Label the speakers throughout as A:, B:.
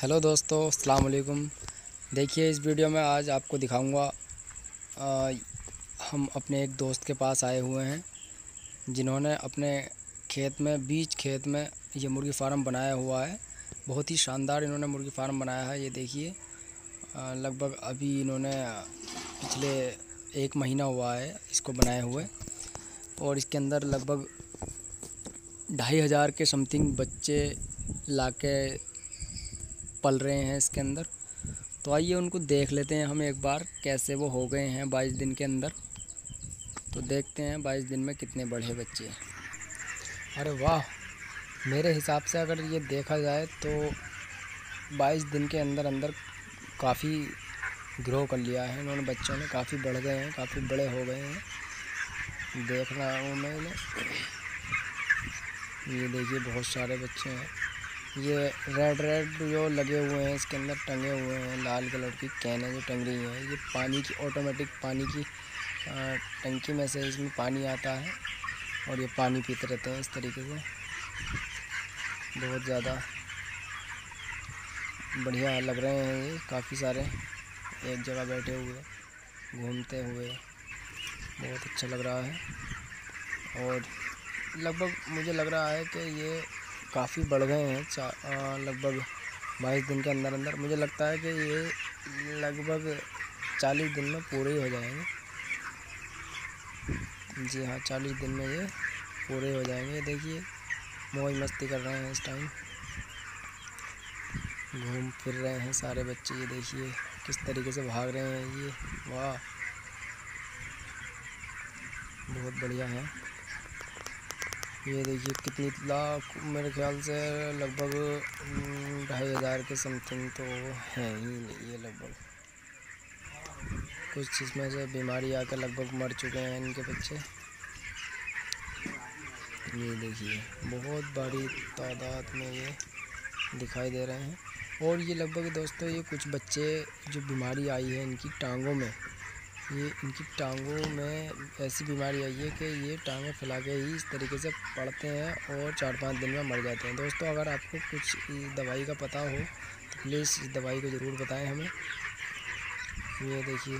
A: Hello दोस्तों, अस्सलाम वालेकुम। देखिए, इस वीडियो में आज आपको दिखाऊंगा। हम अपने एक दोस्त के पास आए हुए हैं जिन्होंने अपने बीच खेत में ये मुर्गी फार्म बनाया हुआ है। बहुत ही शानदार इन्होंने मुर्गी फार्म बनाया है। ये देखिए, लगभग अभी इन्होंने पिछले 1 महीना हुआ है इसको बनाए हुए, और इसके अंदर लगभग 2,500 के समथिंग बच्चे लाके पल रहे हैं इसके अंदर। तो आइए उनको देख लेते हैं हम एक बार, कैसे वो हो गए हैं 22 दिन के अंदर। तो देखते हैं 22 दिन में कितने बढ़े बच्चे हैं। अरे वाह, मेरे हिसाब से अगर ये देखा जाए तो 22 दिन के अंदर अंदर काफ़ी ग्रो कर लिया है इन्होंने। बच्चों में काफ़ी बढ़ गए हैं, काफ़ी बड़े हो गए हैं। देख रहा हूँ मैं इन्हें। ये देखिए, बहुत सारे बच्चे हैं। ये रेड जो लगे हुए हैं इसके अंदर, टंगे हुए हैं। लाल कलर की कैनें जो टंग रही हैं, ये पानी की ऑटोमेटिक पानी की टंकी में से इसमें पानी आता है और ये पानी पीते रहते हैं इस तरीके से। बहुत ज़्यादा बढ़िया लग रहे हैं ये। काफ़ी सारे एक जगह बैठे हुए, घूमते हुए, बहुत अच्छा लग रहा है। और लगभग मुझे लग रहा है कि ये काफ़ी बढ़ गए हैं। लगभग 22 दिन के अंदर अंदर मुझे लगता है कि ये लगभग 40 दिन में पूरे ही हो जाएंगे। जी हाँ, 40 दिन में ये पूरे हो जाएंगे। देखिए, मौज मस्ती कर रहे हैं इस टाइम, घूम फिर रहे हैं सारे बच्चे। ये देखिए किस तरीके से भाग रहे हैं ये। वाह, बहुत बढ़िया है। ये देखिए कितनी लाख, मेरे ख्याल से लगभग 2,500 के समथिंग तो हैं ही नहीं ये। लगभग कुछ इसमें से बीमारी आकर लगभग मर चुके हैं इनके बच्चे। ये देखिए, बहुत बड़ी तादाद में ये दिखाई दे रहे हैं। और ये लगभग दोस्तों, ये कुछ बच्चे जो बीमारी आई है इनकी टांगों में, ये इनकी टांगों में ऐसी बीमारी आई है कि ये टांगें फैला के ही इस तरीके से पड़ते हैं और 4-5 दिन में मर जाते हैं। दोस्तों, अगर आपको कुछ दवाई का पता हो तो प्लीज़ इस दवाई को ज़रूर बताएं हमें। ये देखिए,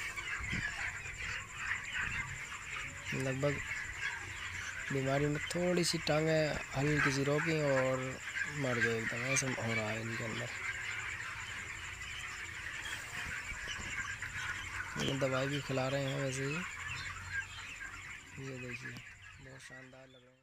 A: लगभग बीमारी में थोड़ी सी टांगें हल्की सी रोकी और मर गए एकदम, ऐसा हो रहा है इनके अंदर। ये दवाई भी खिला रहे हैं वैसे ही। ये देखिए, बहुत शानदार लग रहा है।